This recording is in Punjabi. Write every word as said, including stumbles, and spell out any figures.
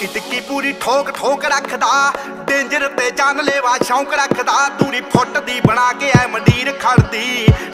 ਟਿੱਕੀ ਟਿੱਕੀ ਪੂਰੀ ਠੋਕ ਠੋਕ ਰੱਖਦਾ ਡੇਂਜਰ ਤੇ ਜਾਨ ਲੈਵਾ ਸ਼ੌਂਕ ਰੱਖਦਾ ਦੂਰੀ ਫੁੱਟ ਦੀ ਬਣਾ ਕੇ ਐ ਮੰਡੀਰ ਖੜਦੀ